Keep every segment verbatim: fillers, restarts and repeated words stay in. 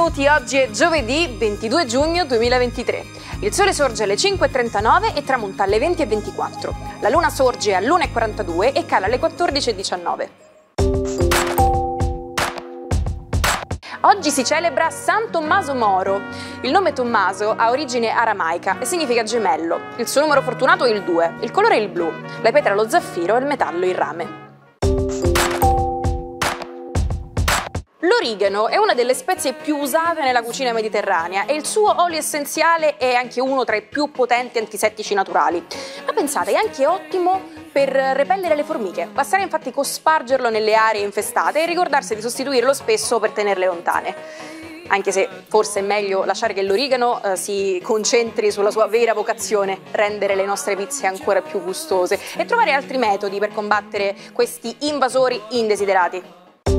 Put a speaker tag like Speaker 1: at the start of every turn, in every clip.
Speaker 1: benvenuti, oggi è giovedì ventidue giugno duemilaventitré. Il sole sorge alle cinque e trentanove e tramonta alle venti e ventiquattro. La luna sorge all'una e quarantadue e cala alle quattordici e diciannove. Oggi si celebra San Tommaso Moro. Il nome Tommaso ha origine aramaica e significa gemello. Il suo numero fortunato è il due, il colore è il blu, la pietra lo zaffiro e il metallo il rame. L'origano è una delle spezie più usate nella cucina mediterranea e il suo olio essenziale è anche uno tra i più potenti antisettici naturali. Ma pensate, è anche ottimo per repellere le formiche. Basterà infatti cospargerlo nelle aree infestate e ricordarsi di sostituirlo spesso per tenerle lontane. Anche se forse è meglio lasciare che l'origano eh, si concentri sulla sua vera vocazione, rendere le nostre pizze ancora più gustose e trovare altri metodi per combattere questi invasori indesiderati.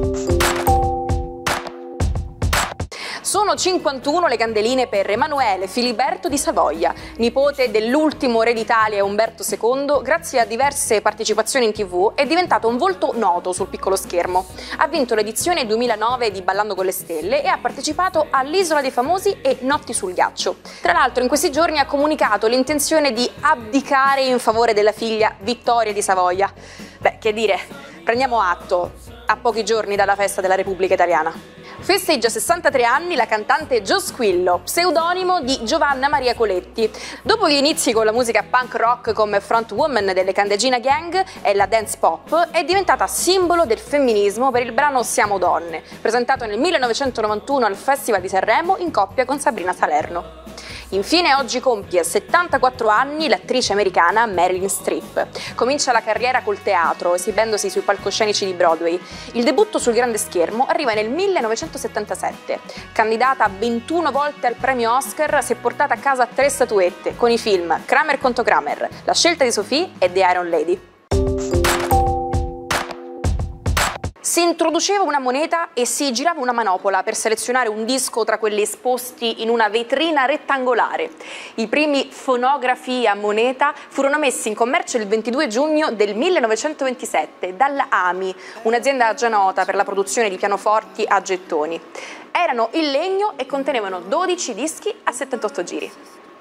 Speaker 1: Sono cinquantuno le candeline per Emanuele Filiberto di Savoia, nipote dell'ultimo re d'Italia Umberto secondo, grazie a diverse partecipazioni in tivù è diventato un volto noto sul piccolo schermo. Ha vinto l'edizione duemilanove di Ballando con le Stelle e ha partecipato all'Isola dei Famosi e Notti sul Ghiaccio. Tra l'altro in questi giorni ha comunicato l'intenzione di abdicare in favore della figlia Vittoria di Savoia. Beh, che dire, prendiamo atto, a pochi giorni dalla festa della Repubblica Italiana. Festeggia sessantatré anni la cantante Gio Squillo, pseudonimo di Giovanna Maria Coletti. Dopo gli inizi con la musica punk rock come frontwoman delle Candeggina Gang e la dance pop, è diventata simbolo del femminismo per il brano Siamo Donne, presentato nel millenovecentonovantuno al Festival di Sanremo in coppia con Sabrina Salerno. Infine oggi compie settantaquattro anni l'attrice americana Meryl Streep. Comincia la carriera col teatro, esibendosi sui palcoscenici di Broadway. Il debutto sul grande schermo arriva nel millenovecentosettantasette. Candidata ventuno volte al premio Oscar, si è portata a casa tre statuette con i film Kramer contro Kramer, La scelta di Sophie e The Iron Lady. Si introduceva una moneta e si girava una manopola per selezionare un disco tra quelli esposti in una vetrina rettangolare. I primi fonografi a moneta furono messi in commercio il ventidue giugno del millenovecentoventisette dalla A M I, un'azienda già nota per la produzione di pianoforti a gettoni. Erano in legno e contenevano dodici dischi a settantotto giri.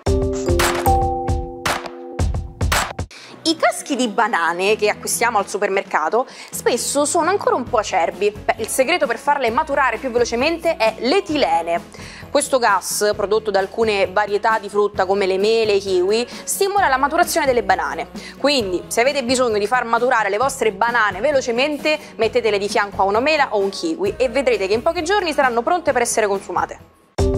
Speaker 1: I caschi di banane che acquistiamo al supermercato spesso sono ancora un po' acerbi. Beh, il segreto per farle maturare più velocemente è l'etilene. Questo gas, prodotto da alcune varietà di frutta come le mele e i kiwi, stimola la maturazione delle banane. Quindi, se avete bisogno di far maturare le vostre banane velocemente, mettetele di fianco a una mela o un kiwi e vedrete che in pochi giorni saranno pronte per essere consumate.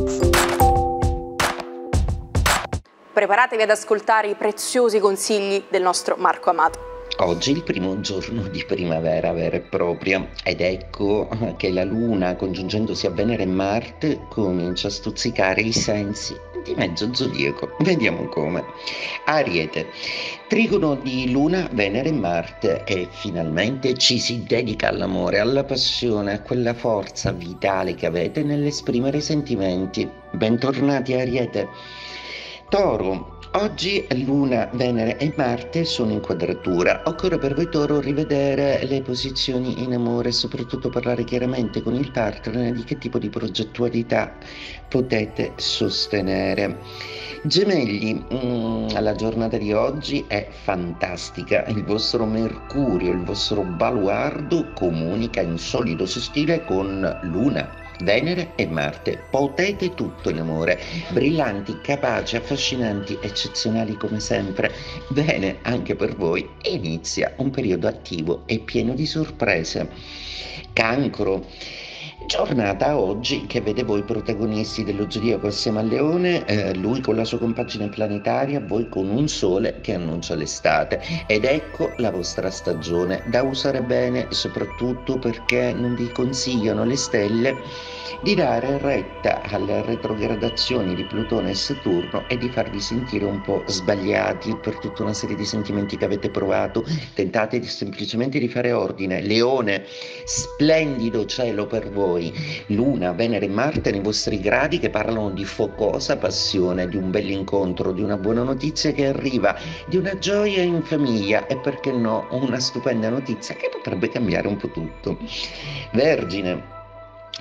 Speaker 1: Preparatevi ad ascoltare i preziosi consigli del nostro Marco Amato.
Speaker 2: Oggi è il primo giorno di primavera vera e propria ed ecco che la Luna, congiungendosi a Venere e Marte, comincia a stuzzicare i sensi di mezzo zodiaco. Vediamo come. Ariete, trigono di Luna, Venere e Marte e finalmente ci si dedica all'amore, alla passione, a quella forza vitale che avete nell'esprimere i sentimenti. Bentornati Ariete. Toro, oggi Luna, Venere e Marte sono in quadratura. Occorre per voi Toro rivedere le posizioni in amore e soprattutto parlare chiaramente con il partner di che tipo di progettualità potete sostenere. Gemelli, mm, la giornata di oggi è fantastica, il vostro Mercurio, il vostro baluardo comunica in solido sestile con Luna, Venere e Marte. Potete tutto in amore, brillanti, capaci, affascinanti, eccezionali come sempre. Bene, anche per voi inizia un periodo attivo e pieno di sorprese. Cancro, giornata oggi che vede voi protagonisti dello zodiaco assieme al Leone, eh, lui con la sua compagine planetaria, voi con un sole che annuncia l'estate ed ecco la vostra stagione da usare bene, soprattutto perché non vi consigliano le stelle di dare retta alle retrogradazioni di Plutone e Saturno e di farvi sentire un po' sbagliati per tutta una serie di sentimenti che avete provato. Tentate di, semplicemente di fare ordine. Leone, splendido cielo per voi, Luna, Venere e Marte nei vostri gradi che parlano di focosa passione, di un bell'incontro, di una buona notizia che arriva, di una gioia in famiglia e perché no una stupenda notizia che potrebbe cambiare un po' tutto. Vergine,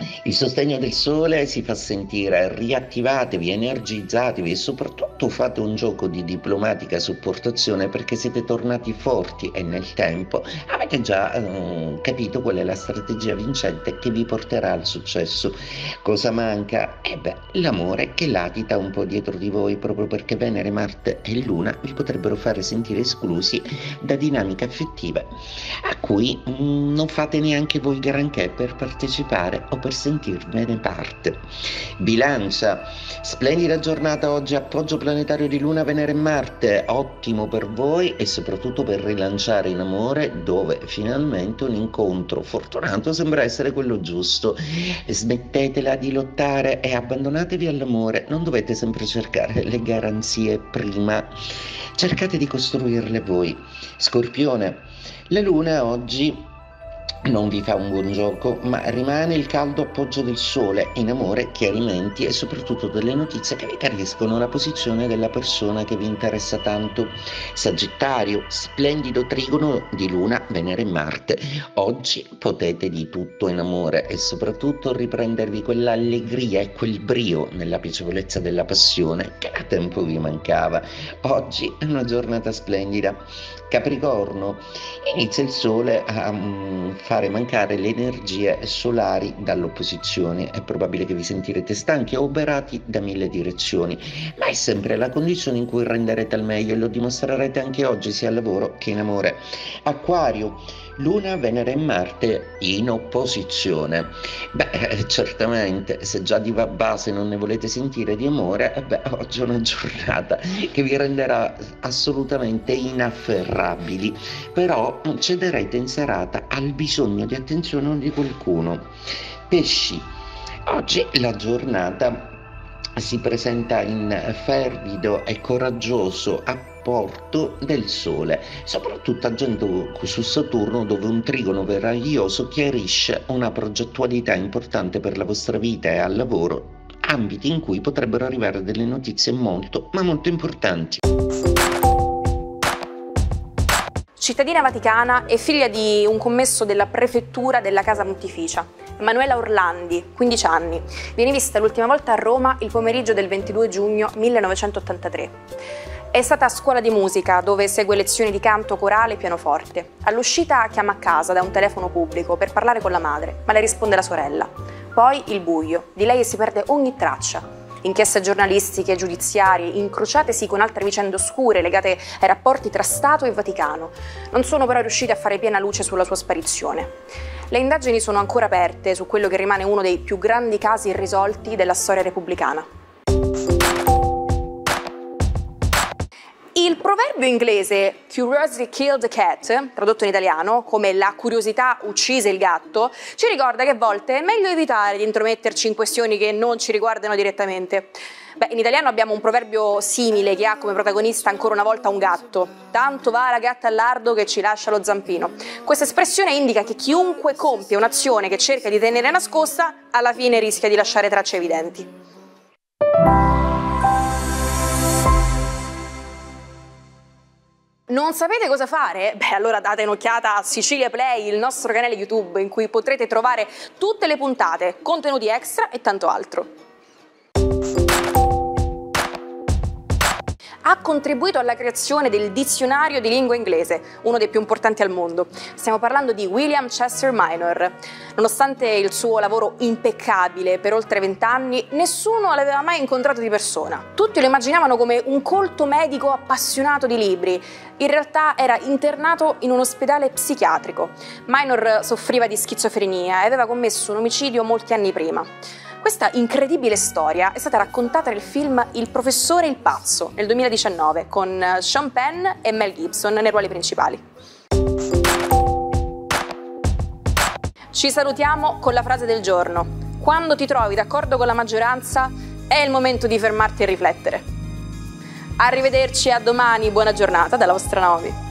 Speaker 2: Il sostegno del sole si fa sentire, riattivatevi, energizzatevi e soprattutto fate un gioco di diplomatica supportazione perché siete tornati forti e nel tempo avete già eh, capito qual è la strategia vincente che vi porterà al successo. Cosa manca? Eh beh, l'amore che latita un po' dietro di voi proprio perché Venere, Marte e Luna vi potrebbero fare sentire esclusi da dinamiche affettive a cui mm, non fate neanche voi granché per partecipare o per sentirvene parte. Bilancia, splendida giornata oggi, appoggio planetario di Luna, Venere e Marte, ottimo per voi e soprattutto per rilanciare in amore, dove finalmente un incontro fortunato sembra essere quello giusto. Smettetela di lottare e abbandonatevi all'amore, non dovete sempre cercare le garanzie prima, cercate di costruirle voi. Scorpione, la Luna oggi non vi fa un buon gioco, ma rimane il caldo appoggio del sole, in amore, chiarimenti e soprattutto delle notizie che vi chiariscono la posizione della persona che vi interessa tanto. Sagittario, splendido trigono di Luna, Venere e Marte. Oggi potete di tutto in amore e soprattutto riprendervi quell'allegria e quel brio nella piacevolezza della passione che a tempo vi mancava. Oggi è una giornata splendida. Capricorno, inizia il sole a um, fare mancare le energie solari dall'opposizione. È probabile che vi sentirete stanchi o oberati da mille direzioni, ma è sempre la condizione in cui renderete al meglio e lo dimostrerete anche oggi sia al lavoro che in amore. Acquario, Luna, Venere e Marte in opposizione. Beh, certamente, se già di base non ne volete sentire di amore, beh, oggi è una giornata che vi renderà assolutamente inafferrabili, però cederete in serata al bisogno di attenzione di qualcuno. Pesci, oggi la giornata si presenta in fervido e coraggioso apporto del Sole, soprattutto agendo su Saturno, dove un trigono meraviglioso chiarisce una progettualità importante per la vostra vita e al lavoro, ambiti in cui potrebbero arrivare delle notizie molto, ma molto importanti.
Speaker 1: Cittadina vaticana e figlia di un commesso della prefettura della Casa Pontificia. Emanuela Orlandi, quindici anni, viene vista l'ultima volta a Roma il pomeriggio del ventidue giugno millenovecentottantatré. È stata a scuola di musica, dove segue lezioni di canto, corale e pianoforte. All'uscita chiama a casa da un telefono pubblico per parlare con la madre, ma le risponde la sorella. Poi il buio, di lei si perde ogni traccia. Inchieste giornalistiche e giudiziarie, incrociatesi con altre vicende oscure legate ai rapporti tra Stato e Vaticano, non sono però riuscite a fare piena luce sulla sua sparizione. Le indagini sono ancora aperte su quello che rimane uno dei più grandi casi irrisolti della storia repubblicana. Il proverbio inglese "Curiosity killed the cat", tradotto in italiano come "la curiosità uccise il gatto", ci ricorda che a volte è meglio evitare di intrometterci in questioni che non ci riguardano direttamente. Beh, in italiano abbiamo un proverbio simile che ha come protagonista ancora una volta un gatto. Tanto va la gatta al lardo che ci lascia lo zampino. Questa espressione indica che chiunque compie un'azione che cerca di tenere nascosta, alla fine rischia di lasciare tracce evidenti. Non sapete cosa fare? Beh, allora date un'occhiata a Sicilia Play, il nostro canale YouTube, in cui potrete trovare tutte le puntate, contenuti extra e tanto altro. Ha contribuito alla creazione del dizionario di lingua inglese, uno dei più importanti al mondo. Stiamo parlando di William Chester Minor. Nonostante il suo lavoro impeccabile per oltre vent'anni, nessuno l'aveva mai incontrato di persona. Tutti lo immaginavano come un colto medico appassionato di libri. In realtà era internato in un ospedale psichiatrico. Minor soffriva di schizofrenia e aveva commesso un omicidio molti anni prima. Questa incredibile storia è stata raccontata nel film Il professore il pazzo nel duemiladiciannove con Sean Penn e Mel Gibson nei ruoli principali. Ci salutiamo con la frase del giorno. Quando ti trovi d'accordo con la maggioranza è il momento di fermarti e riflettere. Arrivederci, a domani, buona giornata dalla vostra Naomi.